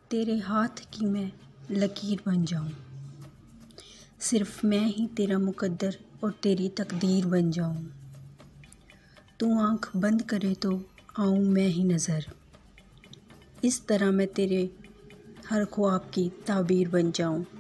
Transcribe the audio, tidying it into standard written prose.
तेरे हाथ की मैं लकीर बन जाऊं, सिर्फ मैं ही तेरा मुकद्दर और तेरी तकदीर बन जाऊं। तू आँख बंद करे तो आऊं मैं ही नज़र, इस तरह मैं तेरे हर ख्वाब की ताबीर बन जाऊं।